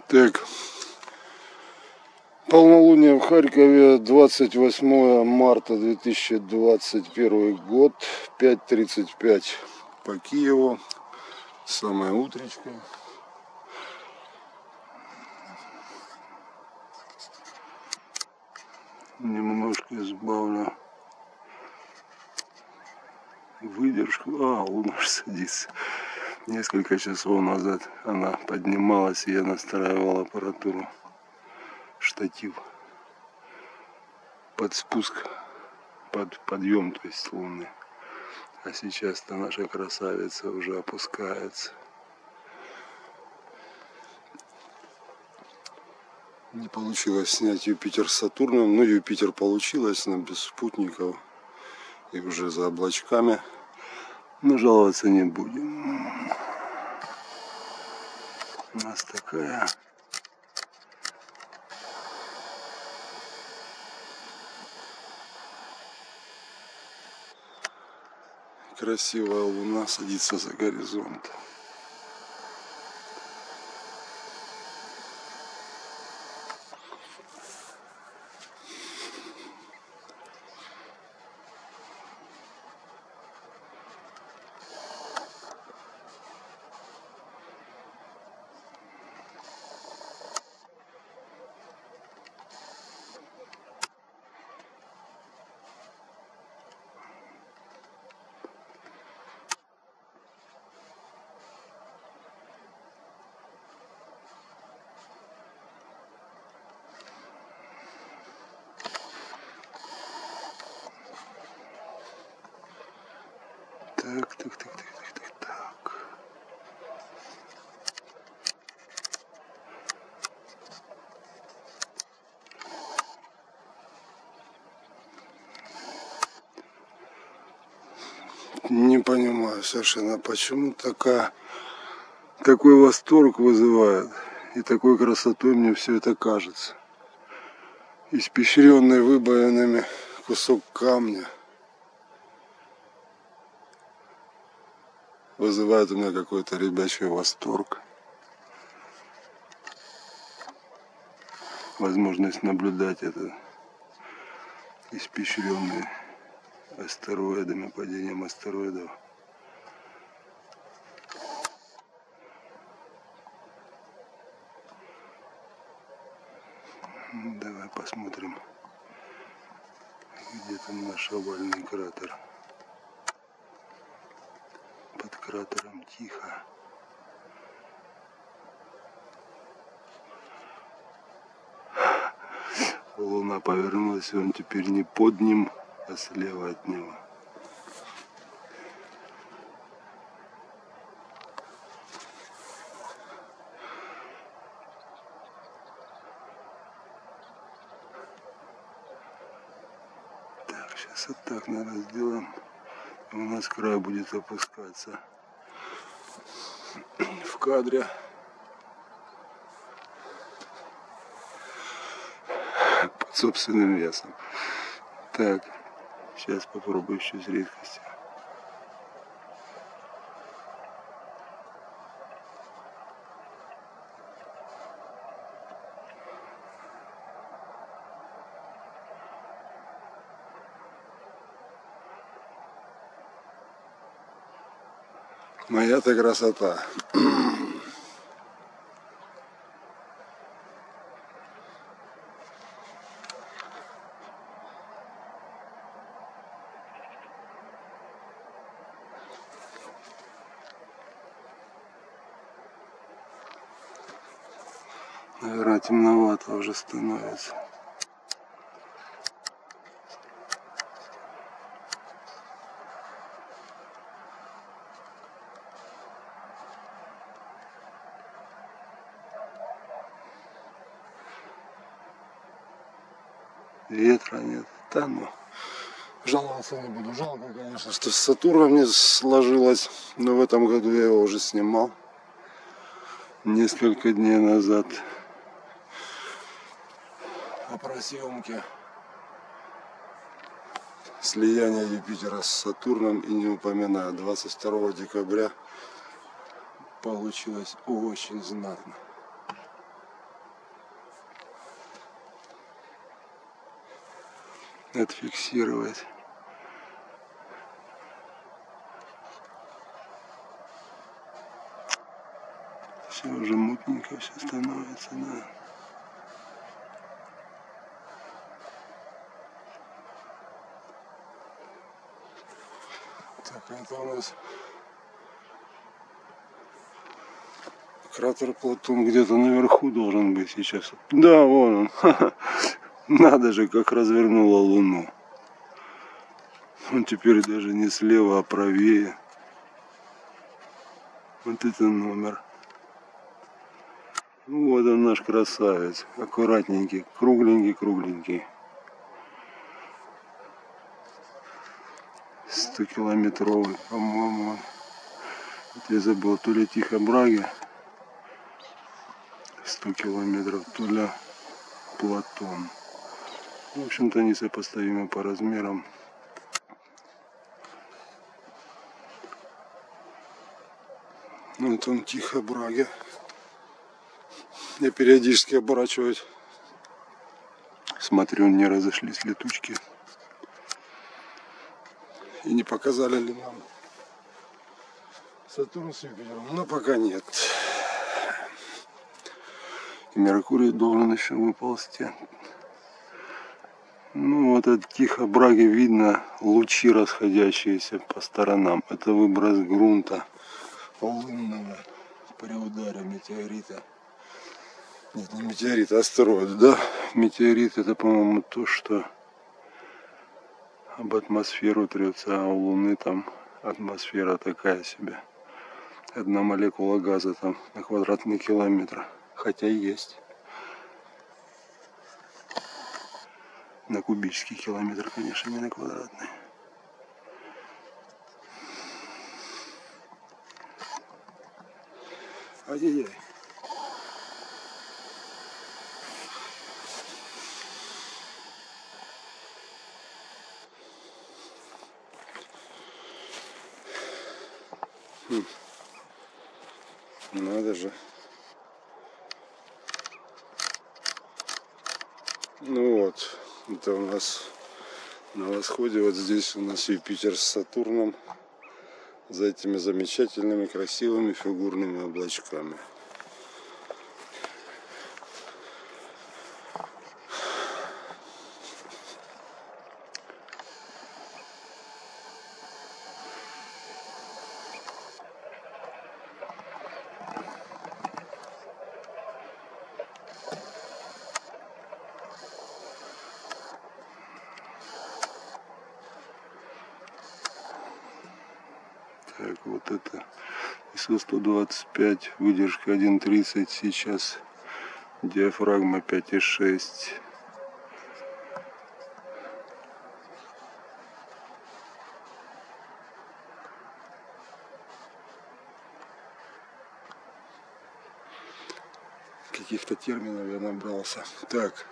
Так, полнолуние в Харькове, 28 марта 2021 год, 5:35 по Киеву, самое утречко. Немножко избавлю выдержку. Луна садится. Несколько часов назад она поднималась, и я настраивал аппаратуру, штатив под спуск, под подъем, то есть луны. А сейчас-то наша красавица уже опускается. Не получилось снять Юпитер с Сатурном, но Юпитер получилось, но без спутников и уже за облачками. Но жаловаться не будем. У нас такая красивая луна садится за горизонт. Так. Не понимаю совершенно, почему такой восторг вызывает. И такой красотой мне все это кажется. Испещренный выбоинами кусок камня вызывает у меня какой-то ребячий восторг. Возможность наблюдать это испещренный астероидами, падением астероидов. Давай посмотрим, где там наш овальный кратер. Под кратером тихо. Луна повернулась, и он теперь не под ним, а слева от него. Так, сейчас вот так, наверное, сделаем. У нас край будет опускаться в кадре. Под собственным весом. Так, сейчас попробую еще с редкостью. Моя-то красота. Наверное, темновато уже становится. Ветра нет. Да, ну, жаловаться не буду. Жалко, конечно, что с Сатурном не сложилось. Но в этом году я его уже снимал. Несколько дней назад. А про съемки слияния Юпитера с Сатурном и не упоминаю. 22 декабря получилось очень знатно. отфиксировать. Все уже мутненько все становится, да. Так, это у нас кратер Платон где-то наверху должен быть сейчас. Да, вон он. Надо же, как развернула Луну. Он теперь даже не слева, а правее. Вот это номер. Вот он, наш красавец. Аккуратненький, кругленький. 100-километровый, по-моему. Вот я забыл, то ли Тихо-Браги 100 километров, то ли Платон. В общем-то, несопоставимы по размерам. Вот он, Тихо-Браги. Я периодически оборачиваюсь. Смотрю, не разошлись летучки. И не показали ли нам Сатурн с Юпитером. Но пока нет. И Меркурий должен еще выползти. Ну вот от Тихо-Браги видно лучи, расходящиеся по сторонам. Это выброс грунта лунного при ударе метеорита. Нет, не метеорита, а астероид, да? Метеорит — это, по-моему, то, что об атмосферу трется, а у Луны там атмосфера такая себе. 1 молекула газа там на квадратный километр. Хотя есть. На кубический километр, конечно, не на квадратный. Ай-яй-яй. Надо же. Ну вот, это у нас на восходе, вот здесь у нас Юпитер с Сатурном, за этими замечательными, красивыми фигурными облачками. Так, вот это ISO-125, выдержка 1.30, сейчас диафрагма 5.6. Каких-то терминов я набрался. Так.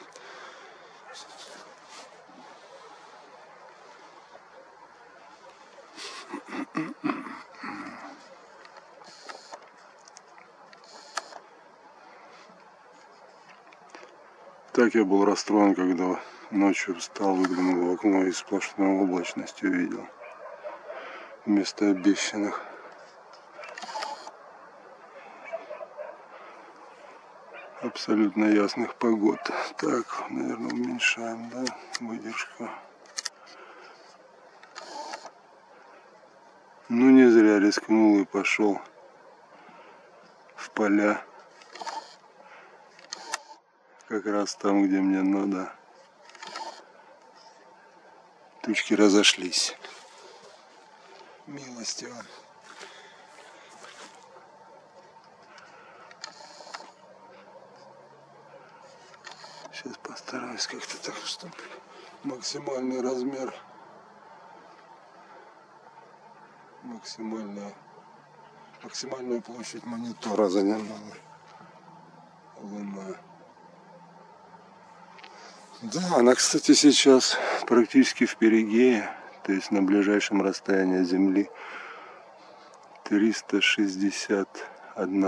Так я был расстроен, когда ночью встал, выглянул в окно и сплошную облачность увидел вместо обещанных. Абсолютно ясных погод. Так, наверное, уменьшаем, да, выдержку. Ну, не зря рискнул и пошел в поля. Как раз там, где мне надо. Тучки разошлись. Милостиво. Сейчас постараюсь как-то так, чтобы максимальный размер, максимальную площадь монитора занимала Луна. Да, она, кстати, сейчас практически в перигее, то есть на ближайшем расстоянии от Земли 361